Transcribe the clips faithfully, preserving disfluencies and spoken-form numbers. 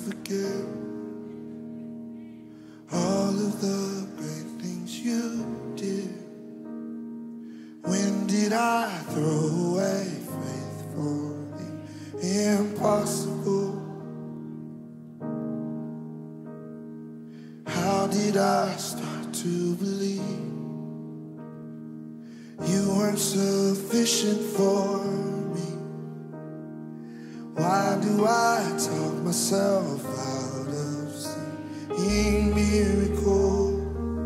forget all of the great things you did. When did I throw away faith for the impossible? How did I start to believe you weren't sufficient for me? Why do I talk myself out of seeing miracles?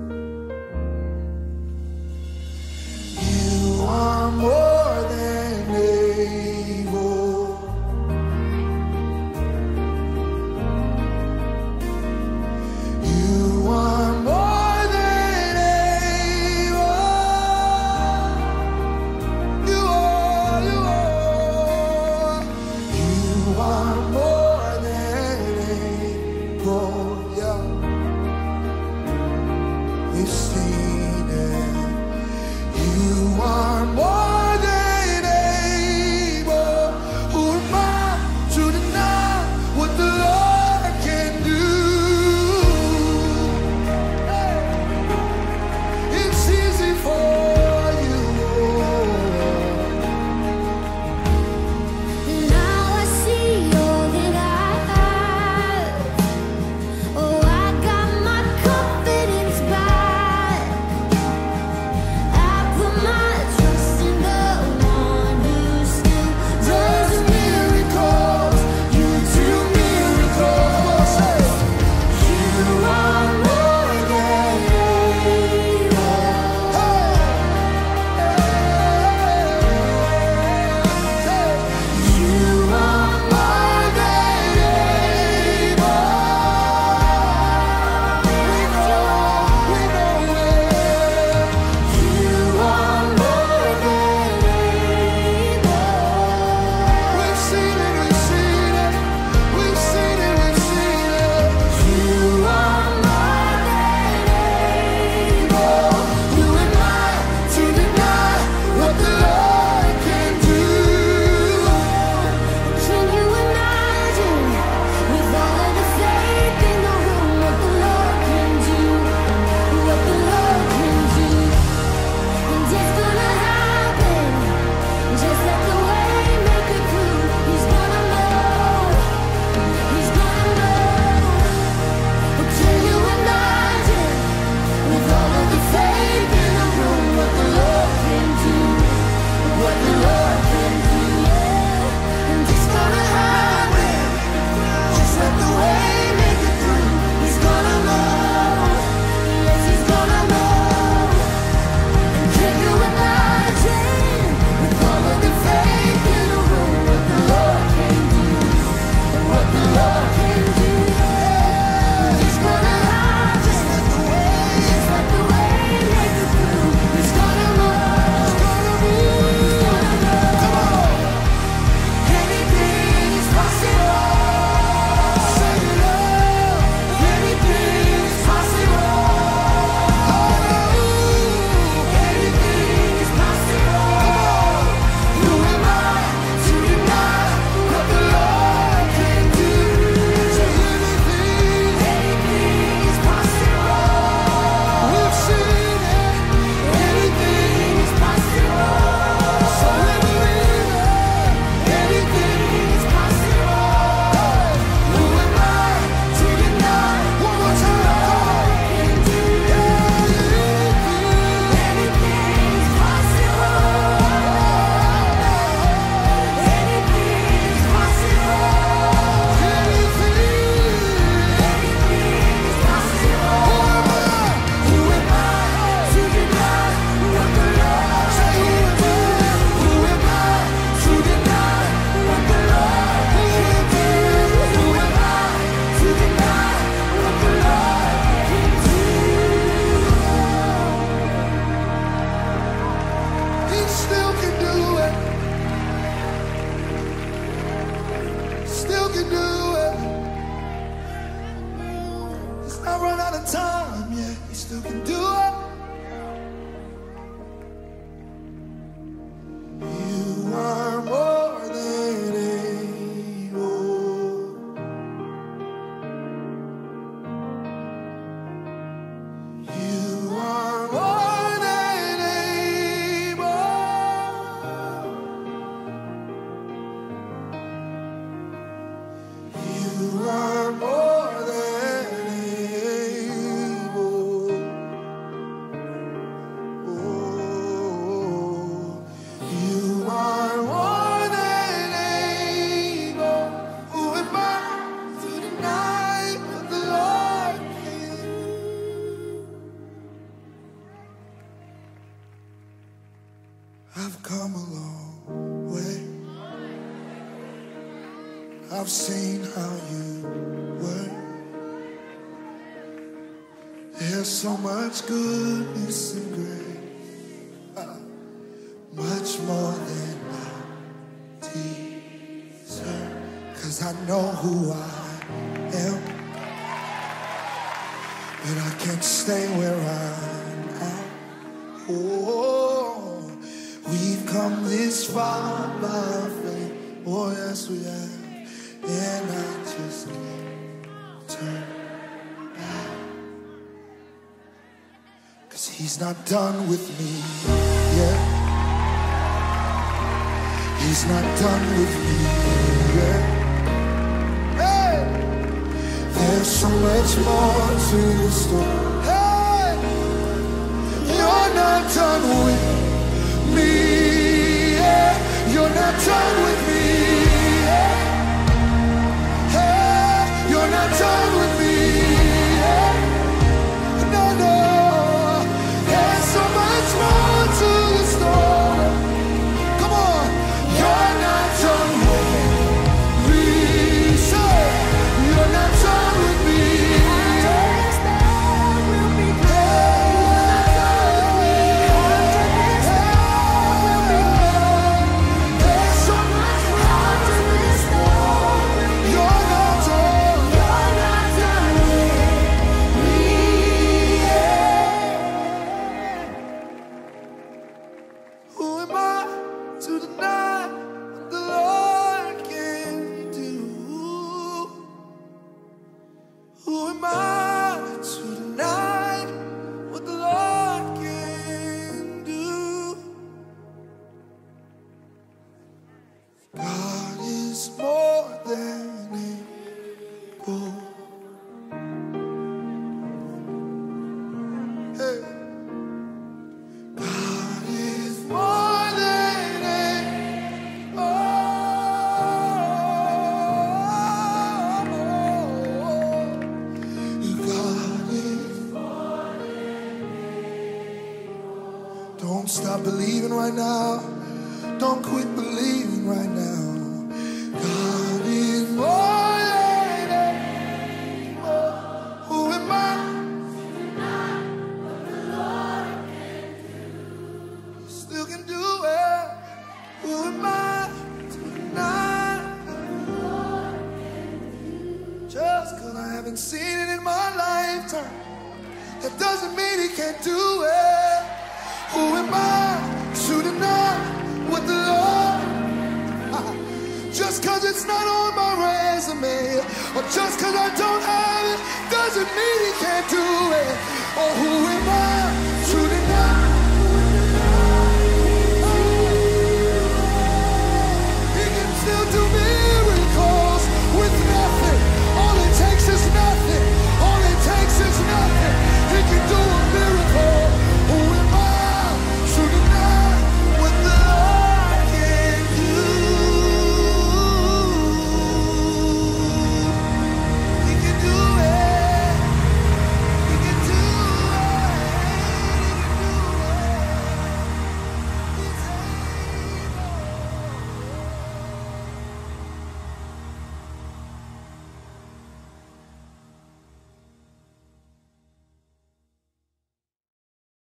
You are more than able. You are more than able. You are, you are. You are more than able. Yeah. We've seen it. You are more than able. Who am I to deny what the Lord can do? Hey, it's easy for you. Now I see all that I have. Oh, I got my confidence back. I put my trust in the one who still does miracles. You do miracles. You are more than able. You are more than able. With your, We know it. you are more than able. We've seen it, we've seen it. We've seen it, we've seen it. You are more than able. Who am I to deny what the Lord can do? Can you imagine, with all of the faith in the room, what the Lord can do? What the Lord can do? And it's gonna happen. Just let the way make it through. He's gonna move. He's gonna move. Can you imagine, with all of the faith in the room, what the Lord can do? What the Lord can do? And it's gonna happen. Just let the way make it through. He's gonna move. Yes, he's gonna move. And can you imagine, with all of the faith in the room, what the Lord can do? What the Lord can do? And it's gonna happen. Just let the way make it through. He's gonna move. He's gonna move. Come on. Anything is possible. Say it out. Anything is possible. Hallelujah. Anything is possible. Who am I to deny what the Lord can do? Say anything. Anything is possible. We've seen it. Anything is possible. So we believe it. Anything is possible. Who am I to deny One more time. what can do? Anything is possible. Anything is possible. Anything. Anything is possible. Who am I to deny what the Lord can do? Who am I to deny what the Lord can do? Who am I to deny what the Lord can do? He still can do it. Still can do it. He's not run out of time yet. He still can do it. You are more than able. I've come a long way. I've seen how you work. There's so much goodness and grace, uh, much more than I deserve. 'Cause I know who I am, and I can't stay where I'm at. Oh, we've come this far by faith. Oh, yes, we have. And I just can't turn back. 'Cause he's not done with me yet. He's not done with me yet. Hey! There's so much more to the story. Hey! You're not done with me yet. You're not done with me yet. Hey! You're not done with me yet. No, no. There's so much more to the story. Come on. You're not done with me. Say, you're not done with me. There's so much more to the story. You're not done. You're not done with me yet. Who am I to deny what the Lord can do? Who am I to deny what the Lord can do? God is more than able. Hey. God is more than able. God is. Don't stop believing right now. Don't quit believing right now. God is more than able. Who am I? Still can do it. Who am I tonight? Just 'cause I haven't seen it in my lifetime, that doesn't mean he can't do it. Who am I to deny what the Lord? Just 'cause it's not on my resume, or just 'cause I don't have it, doesn't mean he can't do it. Or who am I